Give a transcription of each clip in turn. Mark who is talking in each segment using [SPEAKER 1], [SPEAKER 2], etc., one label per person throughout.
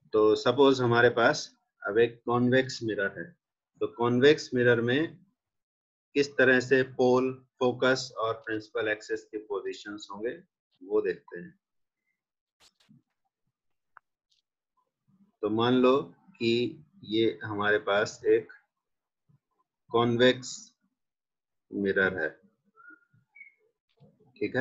[SPEAKER 1] तो सपोज हमारे पास अब एक कॉन्वेक्स मिरर है, तो कॉन्वेक्स मिरर में किस तरह से पोल, फोकस और प्रिंसिपल एक्सिस की पोजीशंस होंगे वो देखते हैं। तो मान लो कि ये हमारे पास एक कॉन्वेक्स मिरर है, ठीक है।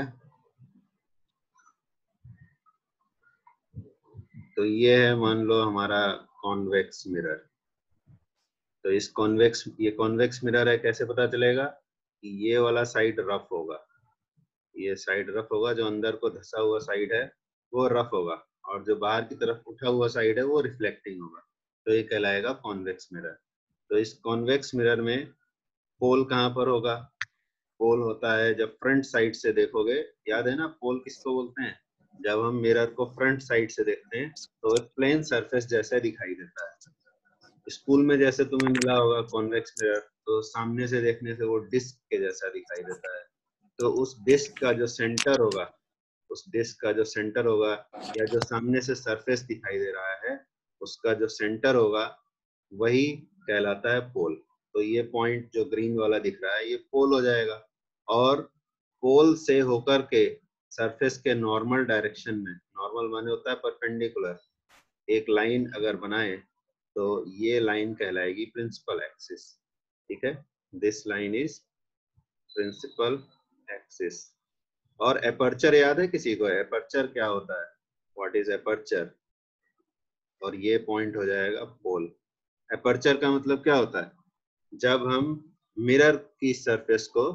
[SPEAKER 1] तो ये है मान लो हमारा कॉन्वेक्स मिरर। तो इस ये कॉन्वेक्स मिरर है, कैसे पता चलेगा कि ये वाला साइड रफ होगा, ये साइड रफ होगा, जो अंदर को धंसा हुआ साइड है वो रफ होगा, और जो बाहर की तरफ उठा हुआ साइड है वो रिफ्लेक्टिंग होगा। तो ये कहलाएगा कॉन्वेक्स मिरर। तो इस कॉन्वेक्स मिरर में पोल कहाँ पर होगा? पोल होता है जब फ्रंट साइड से देखोगे, याद है ना पोल किसको बोलते हैं? जब हम मिरर को फ्रंट साइड से देखते हैं तो एक प्लेन सरफेस जैसा दिखाई देता है। स्कूल में जैसे तुम्हें मिला होगा कॉन्वेक्स मिरर, तो सामने से देखने से वो डिस्क के जैसा दिखाई देता है। तो उस डिस्क का जो सेंटर होगा, उस डिस्क का जो सेंटर होगा, या जो सामने से सरफेस दिखाई दे रहा है उसका जो सेंटर होगा, वही कहलाता है पोल। तो ये पॉइंट जो ग्रीन वाला दिख रहा है ये पोल हो जाएगा। और पोल से होकर के सरफेस के नॉर्मल डायरेक्शन में, नॉर्मल माने होता है परपेंडिकुलर, एक लाइन अगर बनाए तो ये लाइन कहलाएगी प्रिंसिपल एक्सिस, ठीक है। This line is principal axis. और एपर्चर याद है किसी को? एपर्चर क्या होता है? What is aperture? और ये पॉइंट हो जाएगा पोल। एपर्चर का मतलब क्या होता है? जब हम मिरर की सरफेस को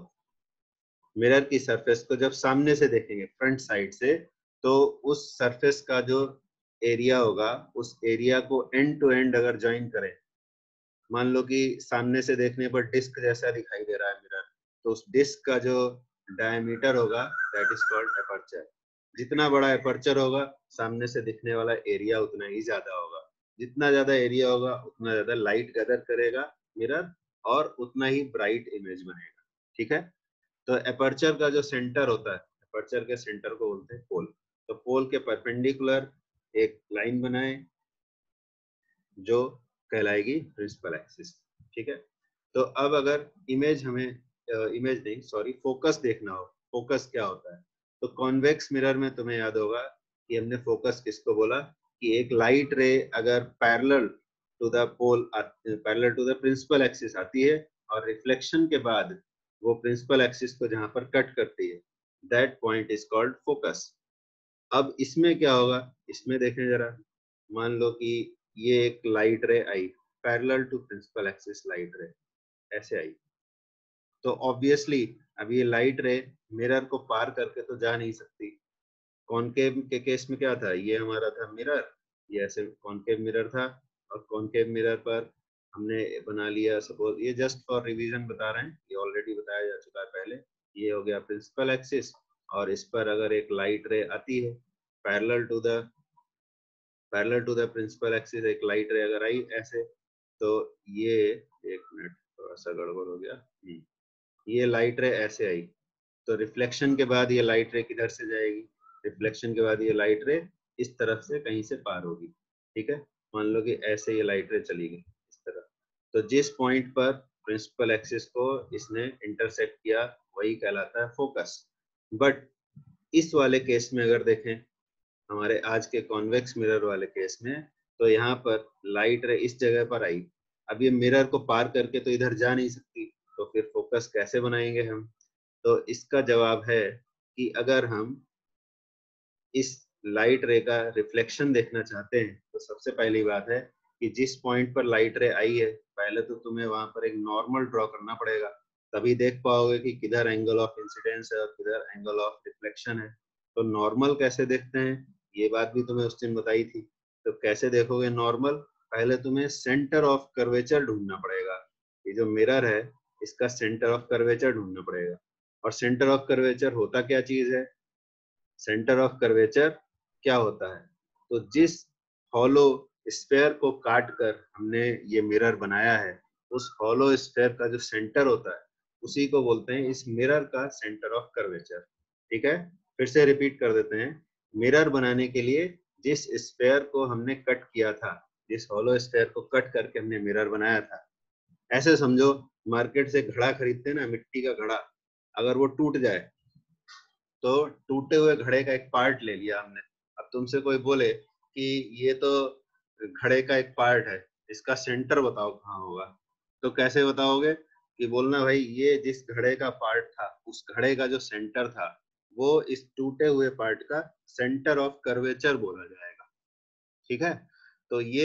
[SPEAKER 1] जब सामने से देखेंगे फ्रंट साइड से, तो उस सरफेस का जो एरिया होगा, उस एरिया को एंड टू एंड अगर ज्वाइन करें, मान लो कि सामने से देखने पर डिस्क जैसा दिखाई दे रहा है मिरर, तो उस डिस्क का जो डायमीटर होगा दैट इज कॉल्ड एपर्चर। जितना बड़ा एपर्चर होगा सामने से दिखने वाला एरिया उतना ही ज्यादा होगा। जितना ज्यादा एरिया होगा उतना ज्यादा लाइट गैदर करेगा मिरर, और उतना ही ब्राइट इमेज बनेगा, ठीक है। तो एपर्चर का जो सेंटर होता है, एपर्चर के सेंटर को बोलते हैं पोल। तो पोल के परपेंडिकुलर एक लाइन बनाए जो कहलाएगी प्रिंसिपल एक्सिस, ठीक है। तो अब अगर इमेज हमें इमेज नहीं सॉरी फोकस देखना हो, फोकस क्या होता है? तो कॉन्वेक्स मिरर में तुम्हें याद होगा कि हमने फोकस किसको बोला, कि एक लाइट रे अगर parallel to the pole, parallel to the principal axis आती है और रिफ्लेक्शन के बाद वो प्रिंसिपल एक्सिस को जहां पर कट करती है, that point is called focus. अब इसमें क्या होगा, इसमें देखें जरा, मान लो कि ये एक लाइट रे आई, parallel to principal axis light ray ऐसे आई, तो ऑब्वियसली अब ये लाइट रे मिरर को पार करके तो जा नहीं सकती। कॉनकेव के केस में क्या था, ये हमारा था मिरर, ये ऐसे कॉनकेव मिरर था, और कॉनकेव मिरर पर हमने बना लिया, सपोज ये जस्ट फॉर रिवीजन बता रहे हैं, ये ऑलरेडी बताया जा चुका है पहले। ये हो गया प्रिंसिपल एक्सिस, और इस पर अगर एक लाइट रे आती है parallel to the principal axis, एक लाइट रे अगर आई ऐसे, तो ये, एक मिनट थोड़ा सा गड़बड़ हो गया, ये लाइट रे ऐसे आई, तो रिफ्लेक्शन के बाद ये लाइट रे किधर से जाएगी? रिफ्लेक्शन के बाद ये लाइट रे इस तरफ से कहीं से पार होगी, ठीक है। मान लो कि ऐसे ये लाइट रे चली गई इस तरफ, तो जिस पॉइंट पर प्रिंसिपल एक्सिस को इसने इंटरसेक्ट किया वही कहलाता है फोकस। बट इस वाले केस में अगर देखें, हमारे आज के कॉन्वेक्स मिरर वाले केस में, तो यहाँ पर लाइट रे इस जगह पर आई, अब ये मिरर को पार करके तो इधर जा नहीं सकती, तो फिर फोकस कैसे बनाएंगे हम? तो इसका जवाब है कि अगर हम इस लाइट रे का रिफ्लेक्शन देखना चाहते हैं, तो सबसे पहली बात है कि जिस पॉइंट पर लाइट रे आई है, पहले तो तुम्हें वहां पर एक नॉर्मल ड्रॉ करना पड़ेगा, तभी देख पाओगे कि किधर एंगल ऑफ इंसिडेंस है और किधर एंगल ऑफ रिफ्लेक्शन है। तो नॉर्मल कैसे देखते हैं, ये बात भी तुम्हें उस दिन बताई थी। तो कैसे देखोगे नॉर्मल? पहले तुम्हें सेंटर ऑफ कर्वेचर ढूंढना पड़ेगा। ये जो मिरर है इसका सेंटर ऑफ कर्वेचर ढूंढना पड़ेगा। और सेंटर ऑफ कर्वेचर होता क्या चीज है? सेंटर ऑफ कर्वेचर क्या होता है? तो जिस हॉलो स्फेयर को काट कर हमने ये मिरर बनाया है, उस हॉलो स्फेयर का जो सेंटर होता है उसी को बोलते हैं इस मिरर का सेंटर ऑफ कर्वेचर, ठीक है। फिर से रिपीट कर देते हैं, मिरर बनाने के लिए जिस स्फेयर को हमने कट किया था, जिस हॉलो स्फेयर को कट करके हमने मिरर बनाया था, ऐसे समझो मार्केट से घड़ा खरीदते हैं ना, मिट्टी का घड़ा, अगर वो टूट जाए तो टूटे हुए घड़े का एक पार्ट ले लिया हमने। अब तुमसे कोई बोले कि ये तो घड़े का एक पार्ट है, इसका सेंटर बताओ कहाँ होगा, तो कैसे बताओगे? कि बोलना भाई ये जिस घड़े का पार्ट था, उस घड़े का जो सेंटर था, वो इस टूटे हुए पार्ट का सेंटर ऑफ कर्वेचर बोला जाएगा। ठीक है, तो ये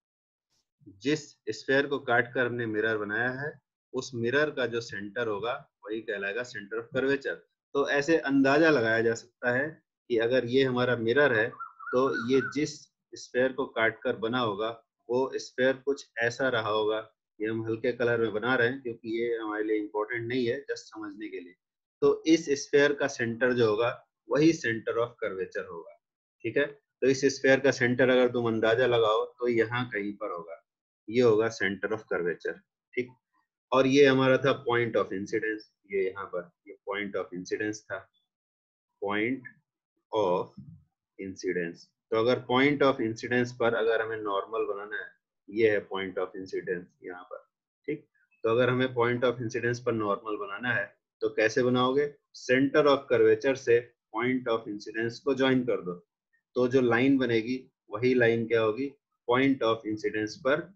[SPEAKER 1] जिस स्फेयर को काट कर हमने मिरर बनाया है, उस मिरर का जो सेंटर होगा वही कहलाएगा सेंटर ऑफ कर्वेचर। तो ऐसे अंदाजा लगाया जा सकता है कि अगर ये हमारा मिरर है तो ये जिस स्फेयर को काट कर बना होगा वो स्फेयर कुछ ऐसा रहा होगा। ये हम हल्के कलर में बना रहे हैं क्योंकि ये हमारे लिए इम्पोर्टेंट नहीं है, जस्ट समझने के लिए। तो इस स्फेयर का सेंटर जो होगा वही सेंटर ऑफ कर्वेचर होगा। ठीक है, तो इस स्फेयर का सेंटर अगर तुम अंदाजा लगाओ तो यहाँ कहीं पर होगा, ये होगा सेंटर ऑफ कर्वेचर। ठीक, और ये हमारा था पॉइंट ऑफ इंसिडेंस, ये यहाँ पर ये पॉइंट ऑफ इंसिडेंस था, पॉइंट ऑफ इंसिडेंस। तो अगर पॉइंट ऑफ इंसिडेंस पर अगर हमें नॉर्मल बनाना है, ये है पॉइंट ऑफ इंसिडेंस यहाँ पर। ठीक, तो अगर हमें पॉइंट ऑफ इंसिडेंस पर नॉर्मल बनाना है तो कैसे बनाओगे? सेंटर ऑफ कर्वेचर से पॉइंट ऑफ इंसिडेंस को ज्वाइन कर दो, तो जो लाइन बनेगी वही लाइन क्या होगी? पॉइंट ऑफ इंसिडेंस पर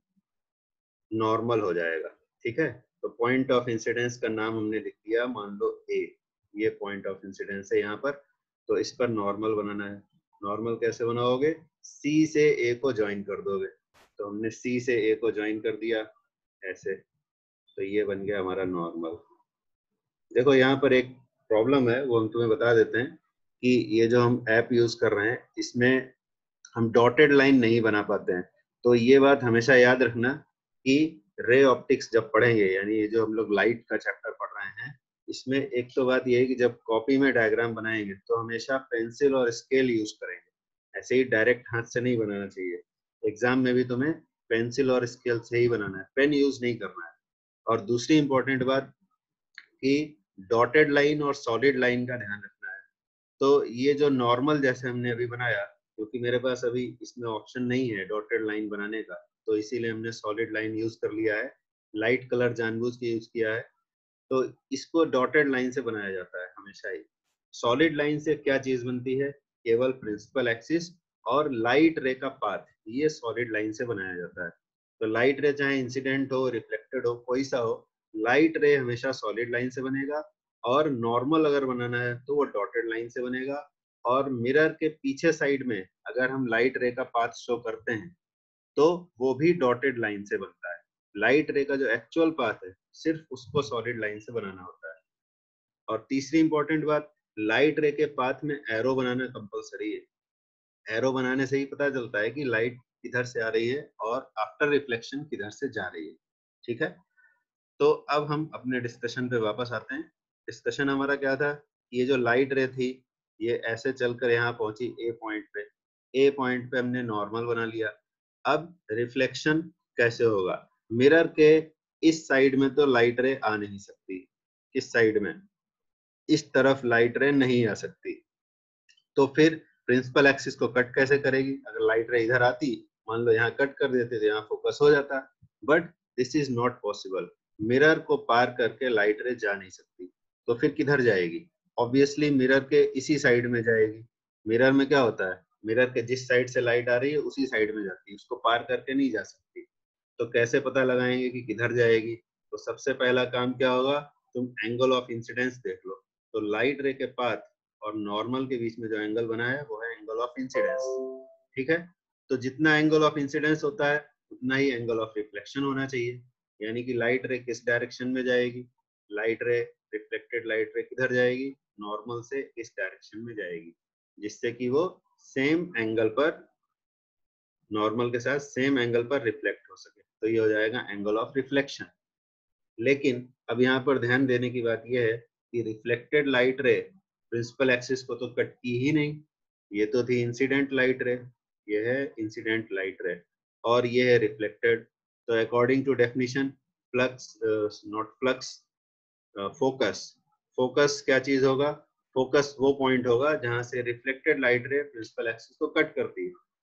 [SPEAKER 1] नॉर्मल हो जाएगा। ठीक है, तो पॉइंट ऑफ इंसिडेंस का नाम हमने लिख दिया, मान लो ए, ये पॉइंट ऑफ इंसिडेंस है यहाँ पर, तो इस पर नॉर्मल बनाना है। नॉर्मल कैसे बनाओगे? सी से ए को ज्वाइन कर दोगे, तो हमने सी से ए को ज्वाइन कर दिया ऐसे, तो ये बन गया हमारा नॉर्मल। देखो यहाँ पर एक प्रॉब्लम है, वो हम तुम्हें बता देते हैं कि ये जो हम ऐप यूज कर रहे हैं इसमें हम डॉटेड लाइन नहीं बना पाते हैं। तो ये बात हमेशा याद रखना कि रे ऑप्टिक्स जब पढ़ेंगे, यानी ये जो हम लोग लाइट का चैप्टर पढ़ रहे हैं, इसमें एक तो बात ये है कि जब कॉपी में डायग्राम बनाएंगे तो हमेशा पेंसिल और स्केल यूज करेंगे, ऐसे ही डायरेक्ट हाथ से नहीं बनाना चाहिए। एग्जाम में भी तुम्हें पेंसिल और स्केल से ही बनाना है, पेन यूज नहीं करना है। और दूसरी इंपॉर्टेंट बात कि डॉटेड लाइन और सॉलिड लाइन का ध्यान रखना है। तो ये जो नॉर्मल जैसे हमने अभी बनाया, क्योंकि मेरे पास अभी इसमें ऑप्शन नहीं है डॉटेड लाइन बनाने का, तो इसीलिए हमने सॉलिड लाइन यूज कर लिया है, लाइट कलर जानबूझ के यूज किया है। तो इसको डॉटेड लाइन से बनाया जाता है हमेशा ही। सॉलिड लाइन से क्या चीज बनती है? केवल प्रिंसिपल एक्सिस और लाइट रे का पाथ, ये सॉलिड लाइन से बनाया जाता है। तो लाइट रे चाहे इंसिडेंट हो, रिफ्लेक्टेड हो, कोई सा हो, लाइट रे हमेशा सॉलिड लाइन से बनेगा। और नॉर्मल अगर बनाना है तो वो डॉटेड लाइन से बनेगा। और मिरर के पीछे साइड में अगर हम लाइट रे का पाथ शो करते हैं तो वो भी डॉटेड लाइन से बनता है। लाइट रे का जो एक्चुअल पाथ है सिर्फ उसको सॉलिड लाइन से बनाना होता है। और तीसरी इंपॉर्टेंट बात, लाइट रे के पाथ में एरो बनाना कंपलसरी है। एरो बनाने से ही पता चलता है कि लाइट किधर से आ रही है और आफ्टर रिफ्लेक्शन किधर से जा रही है। ठीक है, तो अब हम अपने डिस्कशन पे वापस आते हैं। डिस्कशन हमारा क्या था? ये जो लाइट रे थी ये ऐसे चलकर यहाँ पहुंची ए पॉइंट पे, ए पॉइंट पे हमने नॉर्मल बना लिया। अब रिफ्लेक्शन कैसे होगा? मिरर के इस साइड में तो लाइट रे आ नहीं सकती, किस साइड में? इस तरफ लाइट रे नहीं आ सकती, तो फिर प्रिंसिपल एक्सिस को कट कैसे करेगी? अगर लाइट रे इधर आती, मान लो यहाँ कट कर देते तो यहाँ फोकस हो जाता, but this is not possible. Mirror को पार करके लाइट रे जा नहीं सकती, तो फिर किधर जाएगी? ऑब्वियसली मिरर के इसी साइड में जाएगी। मिरर में क्या होता है? मिरर के जिस साइड से लाइट आ रही है उसी साइड में जाती है, उसको पार करके नहीं जा सकती। तो कैसे पता लगाएंगे कि किधर जाएगी? तो सबसे पहला काम क्या होगा? तुम एंगल ऑफ इंसिडेंस देख लो। तो लाइट रे के पाथ और नॉर्मल के बीच में जो एंगल बना है वो है एंगल ऑफ इंसिडेंस। ठीक है, तो जितना एंगल ऑफ इंसिडेंस होता है उतना ही एंगल ऑफ रिफ्लेक्शन होना चाहिए। यानी कि लाइट रे किस डायरेक्शन में जाएगी? लाइट रे, रिफ्लेक्टेड लाइट रे किधर जाएगी? नॉर्मल से इस डायरेक्शन में जाएगी, जिससे कि वो सेम एंगल पर, नॉर्मल के साथ सेम एंगल पर रिफ्लेक्ट हो सके। तो ये हो जाएगा एंगल ऑफ रिफ्लेक्शन। लेकिन अब यहाँ पर ध्यान देने की बात यह है कि reflected light ray principal axis को तो कट की ही नहीं, ये तो थी इंसिडेंट लाइट रे, ये है इंसिडेंट लाइट रे, और ये है रिफ्लेक्टेड। तो according to definition, flux not flux, focus, focus क्या चीज होगा? फोकस वो पॉइंट होगा जहां से reflected light ray principal axis को कट करती है।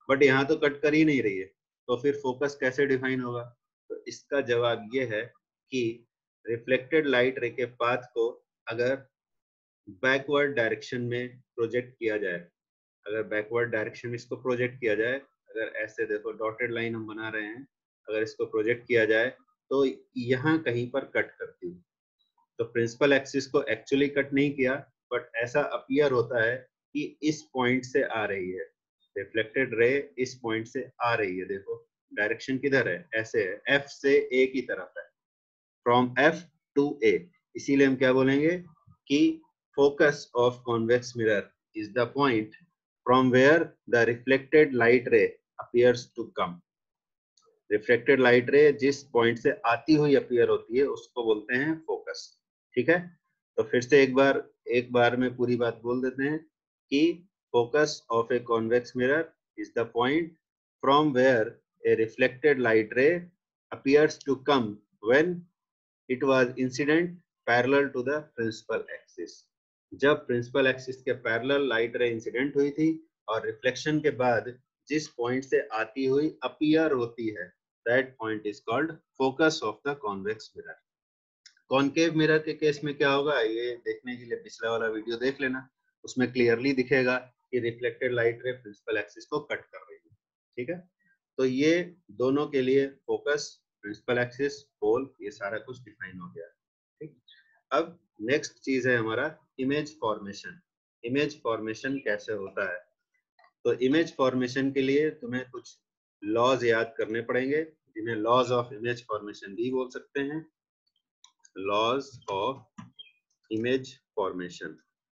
[SPEAKER 1] बट यहाँ तो कट कर ही नहीं रही है, तो फिर फोकस कैसे डिफाइन होगा? तो इसका जवाब ये है कि रिफ्लेक्टेड लाइट रे के पाथ को अगर बैकवर्ड डायरेक्शन में प्रोजेक्ट किया जाए, अगर बैकवर्ड डायरेक्शन में इसको प्रोजेक्ट किया जाए, अगर ऐसे देखो डॉटेड लाइन हम बना रहे हैं, अगर इसको प्रोजेक्ट किया जाए तो यहाँ कहीं पर कट करती है। तो प्रिंसिपल एक्सिस को एक्चुअली कट नहीं किया, बट ऐसा अपीयर होता है कि इस पॉइंट से आ रही है, रिफ्लेक्टेड रे इस पॉइंट से आ रही है। देखो डायरेक्शन किधर है, ऐसे है, एफ से ए की तरफ है, फ्रॉम एफ टू ए। इसीलिए हम क्या बोलेंगे कि focus of convex mirror is the point from where the reflected light ray appears to come. Reflected light ray जिस पॉइंट से आती हुई अपीयर होती है उसको बोलते हैं फोकस। ठीक है, तो फिर से एक बार में पूरी बात बोल देते हैं कि focus of a convex mirror is the point from where a reflected light ray appears to come when it was incident parallel to the principal axis। जब प्रिंसिपल एक्सिस के पैरेलल लाइट रे इंसिडेंट हुई थी और reflection के बाद जिस point से आती हुई अपीयर होती है, that point is called focus of the convex mirror. Concave mirror के केस में क्या होगा, ये देखने के लिए पिछला वाला वीडियो देख लेना, उसमें क्लियरली दिखेगा कि reflected light ray principal axis को कट कर रही है। ठीक है, तो ये दोनों के लिए फोकस, प्रिंसिपल एक्सिस, पोल, ये सारा कुछ डिफाइन हो गया। ठीक, अब नेक्स्ट चीज है हमारा इमेज फॉर्मेशन। इमेज फॉर्मेशन कैसे होता है? तो इमेज फॉर्मेशन के लिए तुम्हें कुछ लॉज याद करने पड़ेंगे, जिन्हें लॉज ऑफ इमेज फॉर्मेशन भी बोल सकते हैं। Laws of image formation.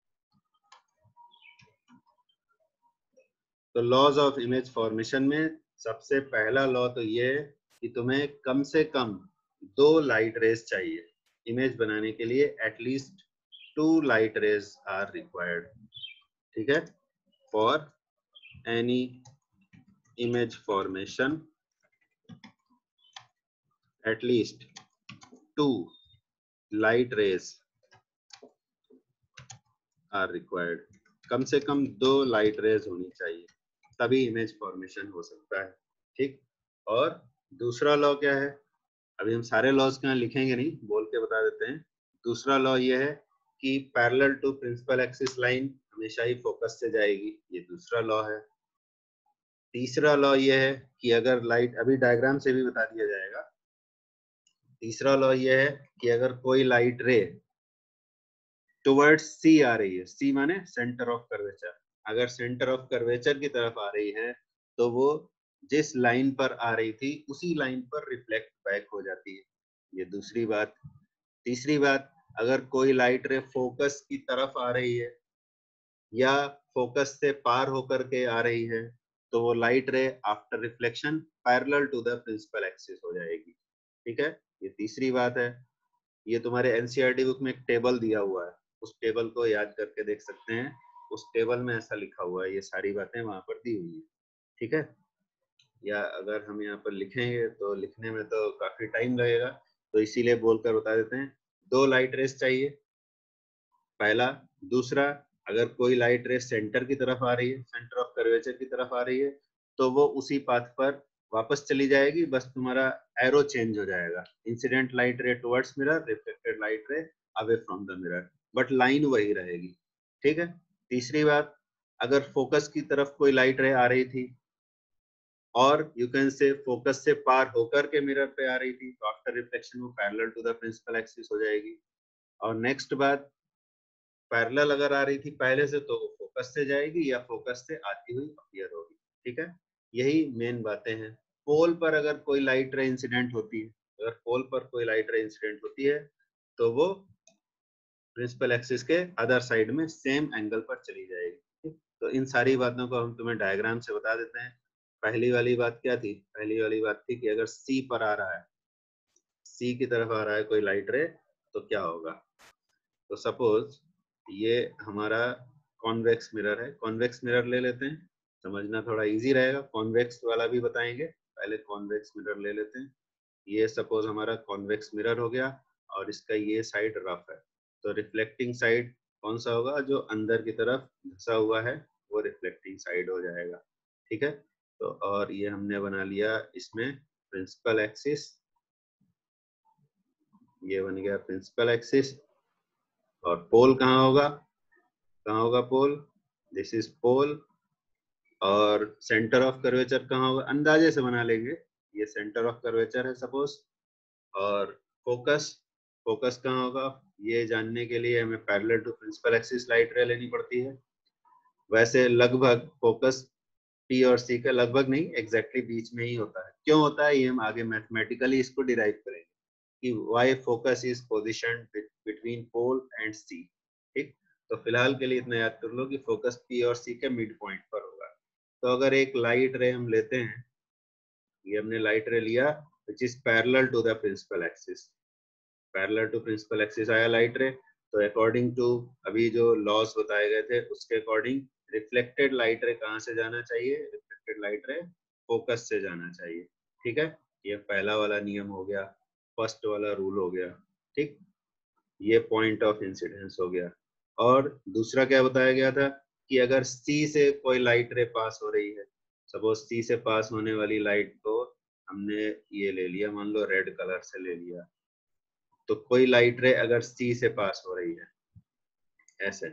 [SPEAKER 1] तो लॉज ऑफ इमेज फॉर्मेशन में सबसे पहला लॉ तो ये है कि तुम्हें कम से कम 2 लाइट रेज चाहिए इमेज बनाने के लिए, at least 2 light rays are required. ठीक है, for any image formation at least 2 light rays are required. कम से कम 2 लाइट रेज होनी चाहिए, तभी इमेज फॉर्मेशन हो सकता है। ठीक, और दूसरा लॉ क्या है? अभी हम सारे लॉज क्या लिखेंगे नहीं, बोल के बता देते हैं। दूसरा लॉ ये है कि parallel to principal axis line हमेशा ही फोकस से जाएगी, ये दूसरा लॉ है। तीसरा लॉ ये है कि अगर लाइट, अभी डायग्राम से भी बता दिया जाएगा। तीसरा लॉ ये है कि अगर कोई लाइट रे टुवर्ड्स सी आ रही है, सी माने सेंटर ऑफ कर्वेचर, अगर सेंटर ऑफ कर्वेचर की तरफ आ रही है तो वो जिस लाइन पर आ रही थी उसी लाइन पर रिफ्लेक्ट बैक हो जाती है, ये दूसरी बात। तीसरी बात, अगर कोई लाइट रे फोकस की तरफ आ रही है या फोकस से पार होकर के आ रही है तो वो light ray after reflection parallel to the principal axis हो जाएगी। ठीक है, ये तीसरी बात है। ये तुम्हारे एनसीईआरटी बुक में एक टेबल दिया हुआ है, उस टेबल को याद करके देख सकते हैं, उस टेबल में ऐसा लिखा हुआ है, ये सारी बातें वहां पर दी हुई है। ठीक है, या अगर हम यहाँ पर लिखेंगे तो लिखने में तो काफी टाइम लगेगा, तो इसीलिए बोलकर बता देते हैं। 2 लाइट रेस चाहिए, पहला। दूसरा, अगर कोई लाइट रेस सेंटर की तरफ आ रही है, सेंटर ऑफ कर्वेचर की तरफ आ रही है, तो वो उसी पाथ पर वापस चली जाएगी, बस तुम्हारा एरो चेंज हो जाएगा, incident light ray towards mirror, reflected light ray away from the mirror, but line वही रहेगी। ठीक है, तीसरी बात, अगर फोकस की तरफ कोई लाइट रे आ रही थी और यू कैन से फोकस से पार होकर के मिरर पे आ रही थी, तो आफ्टर रिफ्लेक्शन वो parallel to the principal axis हो जाएगी। और नेक्स्ट बात, पैरेलल अगर आ रही थी पहले से तो वो फोकस से जाएगी या फोकस से आती हुई अपीयर होगी। ठीक है, यही मेन बातें हैं। पोल पर अगर कोई लाइट रे इंसिडेंट होती है, अगर पोल पर कोई लाइट रे इंसिडेंट होती है तो वो प्रिंसिपल एक्सिस के अदर साइड में सेम एंगल पर चली जाएगी। तो इन सारी बातों को हम तुम्हें डायग्राम से बता देते हैं। पहली वाली बात क्या थी? पहली वाली बात थी कि अगर सी पर आ रहा है, सी की तरफ आ रहा है कोई लाइट रे, तो क्या होगा? तो सपोज ये हमारा कॉन्वेक्स मिरर है, कॉन्वेक्स मिरर ले लेते हैं, समझना थोड़ा इजी रहेगा, कॉन्वेक्स वाला भी बताएंगे, पहले कॉन्वेक्स मिरर ले लेते हैं। ये सपोज हमारा कॉन्वेक्स मिरर हो गया और इसका ये साइड रफ है, तो रिफ्लेक्टिंग साइड कौन सा होगा? जो अंदर की तरफ घसा हुआ है वो रिफ्लेक्टिंग साइड हो जाएगा। ठीक है, तो और ये हमने बना लिया इसमें प्रिंसिपल एक्सिस, ये बन गया प्रिंसिपल एक्सिस। और पोल कहाँ होगा, कहाँ होगा पोल, दिस इज पोल। और सेंटर ऑफ कर्वेचर कहाँ होगा, अंदाजे से बना लेंगे, ये सेंटर ऑफ कर्वेचर है सपोज। और फोकस, फोकस कहाँ होगा, ये जानने के लिए हमें parallel to principal axis light ray लेनी पड़ती है। वैसे लगभग फोकस पी और सी का लगभग नहीं, एग्जैक्टली बीच में ही होता है। क्यों होता है ये हम आगे मैथमेटिकली इसको डिराइव करेंगे कि why focus is position between pole and C. ठीक, तो फिलहाल के लिए इतना याद कर लो कि फोकस पी और सी के मिड पॉइंट पर होगा। तो अगर एक लाइट रे हम लेते हैं, ये हमने लाइट रे लिया which is parallel to the principal axis, parallel to principal axis आया लाइट रे। तो अकॉर्डिंग टू अभी जो लॉस बताए गए थे उसके अकॉर्डिंग रिफ्लेक्टेड लाइट रे कहाँ से जाना चाहिए, रिफ्लेक्टेड लाइट रे फोकस से जाना चाहिए। ठीक है, ये पहला वाला नियम हो गया, फर्स्ट वाला रूल हो गया। ठीक, ये पॉइंट ऑफ इंसिडेंस हो गया। और दूसरा क्या बताया गया था कि अगर सी से कोई लाइट रे पास हो रही है, सपोज सी से पास होने वाली लाइट को हमने ये ले लिया, मान लो रेड कलर से ले लिया, तो कोई लाइट रे अगर सी से पास हो रही है, ऐसे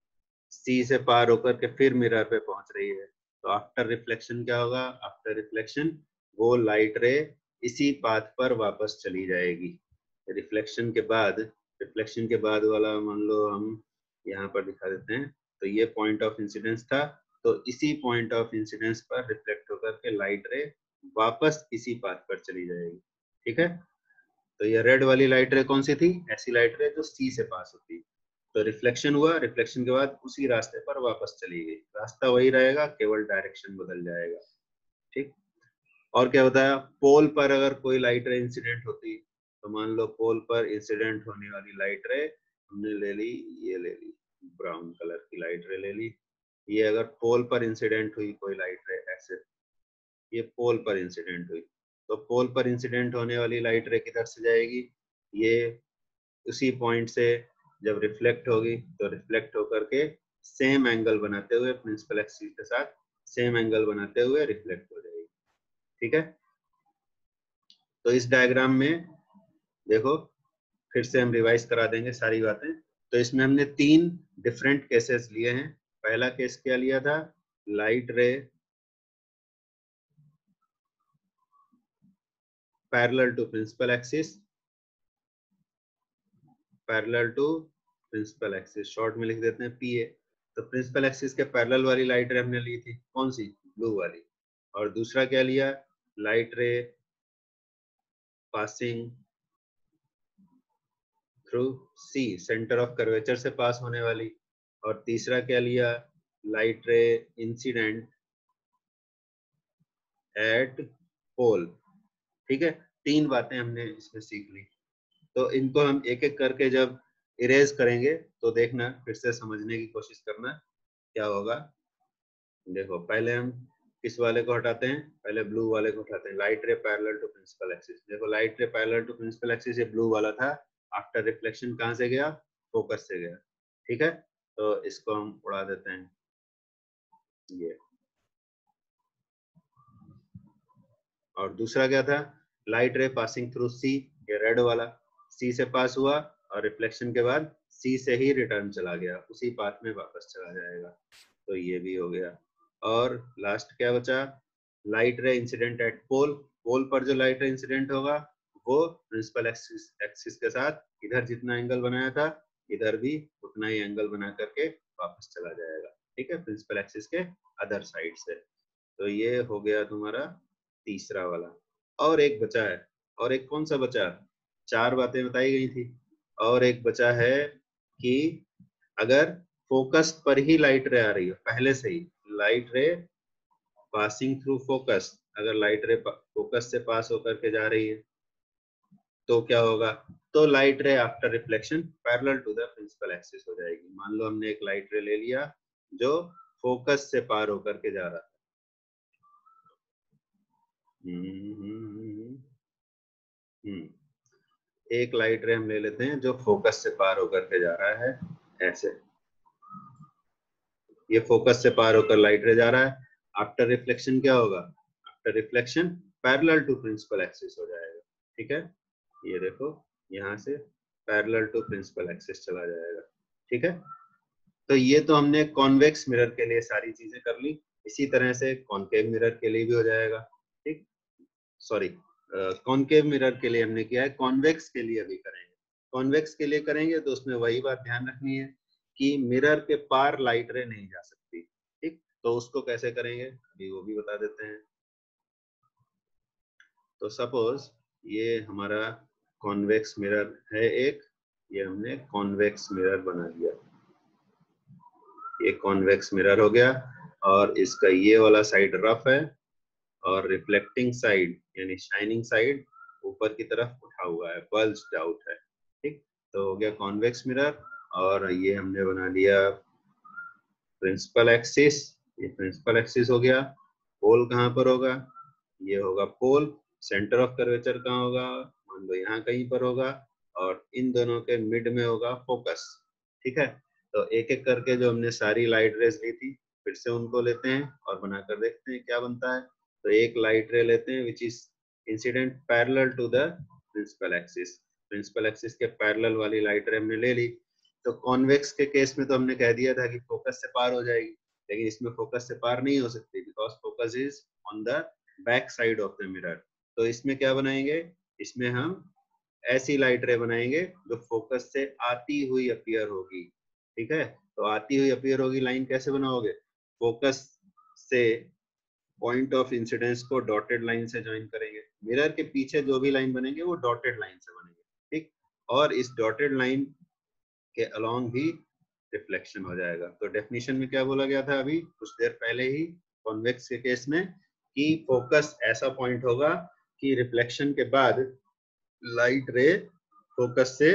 [SPEAKER 1] सी से पार होकर के फिर मिरर पे पहुंच रही है, तो आफ्टर रिफ्लेक्शन क्या होगा, आफ्टर रिफ्लेक्शन वो लाइट रे इसी पाथ पर वापस चली जाएगी। रिफ्लेक्शन के बाद, रिफ्लेक्शन के बाद वाला मान लो हम यहाँ पर दिखा देते हैं, तो ये पॉइंट ऑफ इंसिडेंस था, तो इसी पॉइंट ऑफ इंसिडेंस पर रिफ्लेक्ट होकर के लाइट रे वापस इसी पाथ पर चली जाएगी। ठीक है, तो ये रेड वाली लाइट रे कौन सी थी, ऐसी लाइट रे जो सी से पास होती, तो रिफ्लेक्शन हुआ, रिफ्लेक्शन के बाद उसी रास्ते पर वापस चली गई, रास्ता वही रहेगा, केवल डायरेक्शन बदल जाएगा। ठीक, और क्या बताया, पोल पर अगर कोई लाइट रे इंसिडेंट होती, तो मान लो पोल पर इंसिडेंट होने वाली लाइट रे हमने ले ली, ये ले ली ब्राउन कलर की लाइट रे ले ली। ये अगर पोल पर इंसिडेंट हुई कोई लाइट रे ऐसे, ये पोल पर इंसिडेंट हुई, तो पोल पर इंसिडेंट होने वाली लाइट रे किधर से जाएगी, ये उसी पॉइंट से जब रिफ्लेक्ट होगी तो रिफ्लेक्ट होकर के सेम एंगल बनाते हुए प्रिंसिपल एक्सिस के साथ सेम एंगल बनाते हुए रिफ्लेक्ट हो जाएगी। ठीक है, तो इस डायग्राम में देखो, फिर से हम रिवाइज करा देंगे सारी बातें। तो इसमें हमने 3 डिफरेंट केसेस लिए हैं। पहला केस क्या लिया था, light ray parallel to principal axis, parallel to principal axis, short में लिख देते हैं पीए। तो प्रिंसिपल एक्सिस के पैरेलल वाली लाइट रे हमने ली थी, कौन सी, ब्लू वाली। और दूसरा क्या लिया, light ray passing through C, centre of curvature से पास होने वाली। और तीसरा क्या लिया, लाइट रे इंसिडेंट एट पोल। ठीक है, 3 बातें हमने इसमें सीख ली। तो इनको हम एक एक करके जब इरेज करेंगे तो देखना, फिर से समझने की कोशिश करना क्या होगा। देखो पहले हम किस वाले को हटाते हैं, पहले ब्लू वाले को उठाते हैं, light ray parallel to principal axis. देखो light ray parallel to principal axis ये ब्लू वाला था, आफ्टर रिफ्लेक्शन कहां से गया, फोकस से गया। ठीक है, तो इसको हम उड़ा देते हैं, ये। और दूसरा क्या था, लाइट रे पासिंग थ्रू सी, ये रेड वाला, सी से पास हुआ और रिफ्लेक्शन के बाद सी से ही रिटर्न चला गया, उसी पाथ में वापस चला जाएगा, तो ये भी हो गया। और लास्ट क्या बचा, लाइट रे इंसिडेंट एट पोल, पोल पर जो लाइट रे इंसिडेंट होगा वो प्रिंसिपल एक्सिस के साथ इधर जितना एंगल बनाया था इधर भी उतना ही एंगल बना करके वापस चला जाएगा। ठीक है, प्रिंसिपल एक्सिस के अदर साइड से। तो ये हो गया तुम्हारा तीसरा वाला। और एक बचा है, और एक कौन सा बचा, 4 बातें बताई गई थी, और एक बचा है कि अगर फोकस पर ही लाइट रे आ रही है पहले से ही, light ray passing through focus, अगर लाइट रे फोकस से पास होकर के जा रही है तो क्या होगा, तो light ray after reflection parallel to the principal axis हो जाएगी। मान लो हमने एक लाइट रे ले लिया जो फोकस से पार होकर के जा रहा है, एक लाइट रे हम ले लेते हैं जो फोकस से पार होकर के जा रहा है, ऐसे ये फोकस से पार होकर लाइट रे जा रहा है, आफ्टर रिफ्लेक्शन क्या होगा, after reflection parallel to principal axis हो जाएगा। ठीक है, ये देखो यहाँ से पैरेलल टू प्रिंसिपल एक्सिस चला जाएगा। ठीक है, तो ये तो हमने कॉन्वेक्स मिरर के लिए सारी चीजें कर ली। इसी तरह से कॉनकेव मिरर के लिए भी हो जाएगा। ठीक, सॉरी, कॉनकेव मिरर के लिए हमने किया है, कॉन्वेक्स के लिए अभी करेंगे। कॉन्वेक्स के लिए करेंगे तो उसमें वही बात ध्यान रखनी है कि मिरर के पार लाइट रे नहीं जा सकती। ठीक, तो उसको कैसे करेंगे अभी वो भी बता देते हैं। तो सपोज ये हमारा कॉन्वेक्स मिरर है एक, ये हमने कॉन्वेक्स मिरर बना दिया, ये कॉन्वेक्स मिरर हो गया, और इसका ये वाला साइड रफ है और रिफ्लेक्टिंग साइड यानी शाइनिंग साइड ऊपर की तरफ उठा हुआ है, बल्ज्ड आउट है। ठीक, तो हो गया कॉन्वेक्स मिरर। और ये हमने बना लिया प्रिंसिपल एक्सिस, ये प्रिंसिपल एक्सिस हो गया। पोल कहाँ पर होगा, ये होगा पोल। सेंटर ऑफ कर्वेचर कहाँ होगा, मान लो यहाँ कहीं पर होगा, और इन दोनों के मिड में होगा फोकस। ठीक है, तो एक एक करके जो हमने सारी लाइट रेज ली थी फिर से उनको लेते हैं और बनाकर देखते हैं क्या बनता है। तो एक लाइट रे लेते हैं which is incident parallel to the principal axis, principal axis के पैरेलल वाली लाइट रे हमने ले ली। तो कॉन्वेक्स के केस में तो हमने कह दिया था कि फोकस से पार हो जाएगी, लेकिन इसमें फोकस से पार नहीं हो सकती because focus is on the back side of the mirror. तो इसमें क्या बनाएंगे, इसमें हम ऐसी लाइट रे बनाएंगे जो फोकस से आती हुई अपीयर होगी। ठीक है, तो आती हुई अपीयर होगी लाइन कैसे बनाओगे, फोकस से पॉइंट ऑफ इंसिडेंस को डॉटेड लाइन से ज्वाइन करेंगे। मिरर के पीछे जो भी लाइन बनेंगे वो डॉटेड लाइन से बनेंगे। ठीक, और इस डॉटेड लाइन के अलोंग भी रिफ्लेक्शन हो जाएगा। तो डेफिनेशन में क्या बोला गया था अभी कुछ देर पहले ही कॉन्वेक्स के केस में, कि फोकस ऐसा पॉइंट होगा कि रिफ्लेक्शन के बाद लाइट रे फोकस से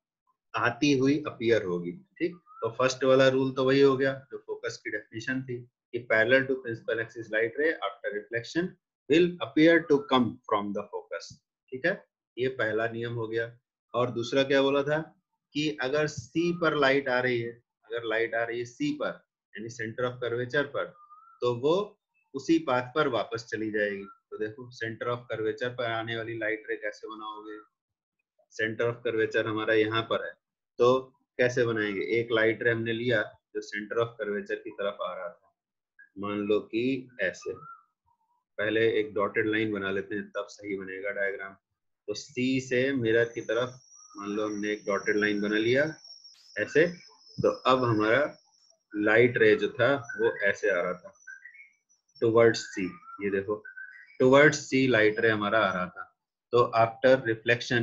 [SPEAKER 1] आती हुई अपीयर होगी। ठीक, तो फर्स्ट वाला रूल तो वही हो गया जो फोकस की डेफिनेशन थी कि parallel to principal axis light ray after reflection will appear to come from the focus. ठीक है, ये पहला नियम हो गया। और दूसरा क्या बोला था कि अगर सी पर लाइट आ रही है, अगर लाइट आ रही है सी पर यानी सेंटर ऑफ कर्वेचर पर, तो वो उसी पाथ पर वापस चली जाएगी। तो देखो सेंटर ऑफ कर्वेचर पर आने वाली लाइट रे कैसे बनाओगे, सेंटर ऑफ कर्वेचर हमारा यहाँ पर है, तो कैसे बनाएंगे, एक लाइट रे हमने लिया जो सेंटर ऑफ कर्वेचर की तरफ आ रहा था, मान लो कि ऐसे, पहले एक डॉटेड लाइन बना लेते हैं तब सही बनेगा डायग्राम। तो सी से मिरर की तरफ मान लो हमने एक डॉटेड लाइन बना लिया ऐसे, तो अब हमारा लाइट रे जो था वो ऐसे आ रहा था टुवर्ड्स सी, ये देखो टुवर्ड्स सी लाइट रे हमारा आ रहा था। तो after reflection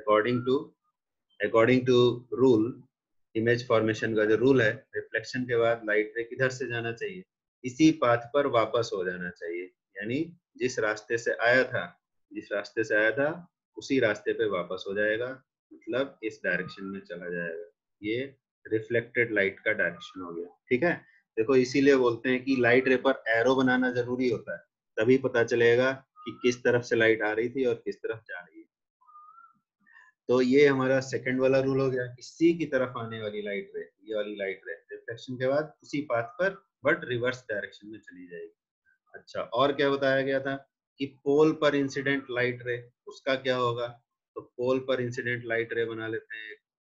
[SPEAKER 1] according to rule, image formation का जो रूल है, रिफ्लेक्शन के बाद लाइट रे किधर से जाना चाहिए, इसी पाथ पर वापस हो जाना चाहिए। यानी जिस रास्ते से आया था, जिस रास्ते से आया था उसी रास्ते पे वापस हो जाएगा, मतलब इस डायरेक्शन में चला जाएगा। ये रिफ्लेक्टेड लाइट का डायरेक्शन हो गया। ठीक है, देखो इसीलिए बोलते हैं कि लाइट रे पर एरो बनाना जरूरी होता है, तभी पता चलेगा कि किस तरफ से लाइट आ रही थी और किस तरफ जा रही है। तो ये हमारा सेकंड वाला रूल हो गया कि सी की तरफ आने वाली लाइट रे, ये वाली लाइट रे रिफ्लेक्शन के बाद उसी पाथ पर बट रिवर्स डायरेक्शन में चली जाएगी। अच्छा, और क्या बताया गया था कि पोल पर इंसिडेंट लाइट रे, उसका क्या होगा, तो पोल पर इंसिडेंट लाइट रे बना लेते हैं।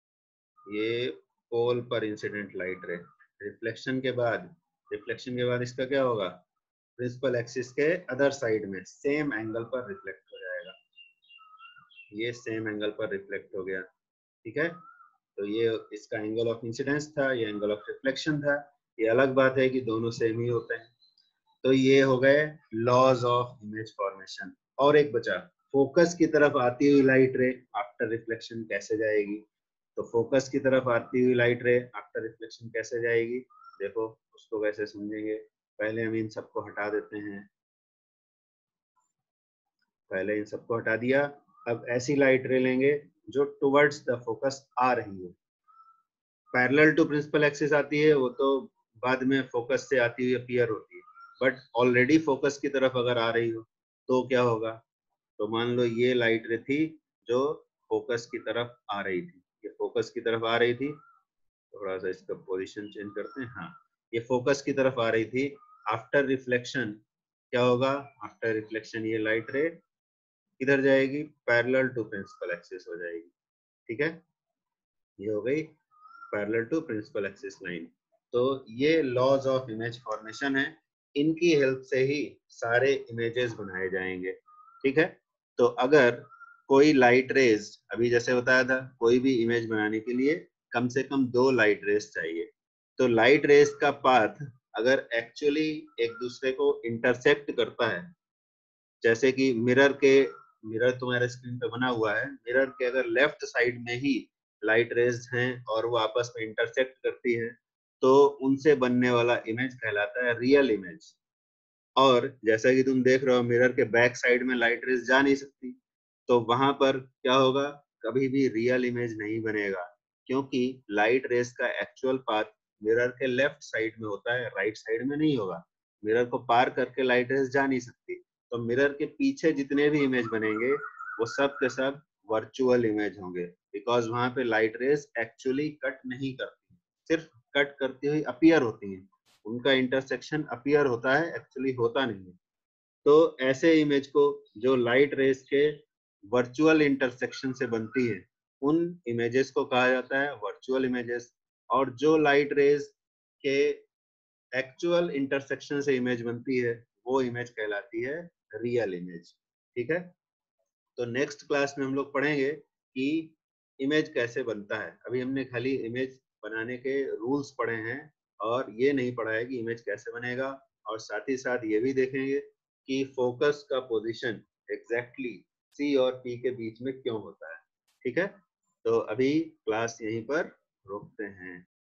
[SPEAKER 1] ये पोल पर इंसिडेंट लाइट रे रिफ्लेक्शन के बाद इसका क्या होगा, प्रिंसिपल एक्सिस के अदर साइड में सेम एंगल पर रिफ्लेक्ट हो जाएगा, ये सेम एंगल पर रिफ्लेक्ट हो गया। ठीक है, तो ये इसका एंगल ऑफ इंसिडेंस था, ये एंगल ऑफ रिफ्लेक्शन था। ये अलग बात है कि दोनों सेम ही होते हैं। तो ये हो गए लॉज ऑफ इमेज फॉर्मेशन। और एक बचा, फोकस की तरफ आती हुई लाइट रे आफ्टर रिफ्लेक्शन कैसे जाएगी। तो फोकस की तरफ आती हुई लाइट रे आफ्टर रिफ्लेक्शन कैसे जाएगी, देखो उसको कैसे समझेंगे। पहले हम इन सबको हटा देते हैं, पहले इन सबको हटा दिया। अब ऐसी लाइट रे लेंगे जो टुवर्ड्स द फोकस आ रही है, पैरेलल टू प्रिंसिपल एक्सिस आती है वो तो बाद में फोकस से आती हुई अपीयर होती है, बट ऑलरेडी फोकस की तरफ अगर आ रही हो तो क्या होगा, तो मान लो ये लाइट रे थी जो फोकस की तरफ आ रही थी, ये फोकस की तरफ आ रही थी, थोड़ा सा इसका पोजीशन चेंज करते हैं, हाँ ये फोकस की तरफ आ रही थी। आफ्टर रिफ्लेक्शन क्या होगा आफ्टर रिफ्लेक्शन, ये लाइट रे किधर जाएगी, पैरेलल टू प्रिंसिपल एक्सिस हो जाएगी। ठीक है, ये हो गई parallel to principal axis line. तो ये लॉज ऑफ इमेज फॉर्मेशन है, इनकी हेल्प से ही सारे इमेजेस बनाए जाएंगे। ठीक है, तो अगर कोई लाइट रेज, अभी जैसे बताया था, कोई भी इमेज बनाने के लिए कम से कम 2 लाइट रेज चाहिए। तो लाइट रेज का पाथ अगर एक्चुअली एक दूसरे को इंटरसेक्ट करता है, जैसे कि मिरर तुम्हारे स्क्रीन पे बना हुआ है, मिरर के अगर लेफ्ट साइड में ही लाइट रेज हैं और वो आपस में इंटरसेक्ट करती है, तो उनसे बनने वाला इमेज कहलाता है रियल इमेज। और जैसा कि तुम देख रहे हो, मिरर के बैक साइड में लाइट रेज जा नहीं सकती, तो वहां पर क्या होगा, कभी भी रियल इमेज नहीं बनेगा, क्योंकि लाइट रेज का एक्चुअल पाथ मिरर के लेफ्ट साइड में होता है, राइट साइड में नहीं होगा। मिरर को पार करके लाइट रेज जा नहीं सकती, तो मिरर के पीछे जितने भी इमेज बनेंगे वो सब के सब वर्चुअल इमेज होंगे, बिकॉज वहां पे लाइट रेज एक्चुअली कट नहीं करती, सिर्फ कट करती हुई अपीयर होती हैं, उनका इंटरसेक्शन अपीयर होता है, एक्चुअली होता नहीं है। तो ऐसे इमेज को जो लाइट रेज के वर्चुअल इंटरसेक्शन से बनती है, उन इमेजेस को कहा जाता है वर्चुअल इमेजेस। और जो लाइट रेज के एक्चुअल इंटरसेक्शन से इमेज बनती है, वो इमेज कहलाती है रियल इमेज। ठीक है, तो नेक्स्ट क्लास में हम लोग पढ़ेंगे कि इमेज कैसे बनता है। अभी हमने खाली इमेज बनाने के रूल्स पढ़े हैं, और ये नहीं पढ़ा है कि इमेज कैसे बनेगा, और साथ ही साथ ये भी देखेंगे कि फोकस का पोजीशन एग्जैक्टली सी और पी के बीच में क्यों होता है। ठीक है, तो अभी क्लास यहीं पर रोकते हैं।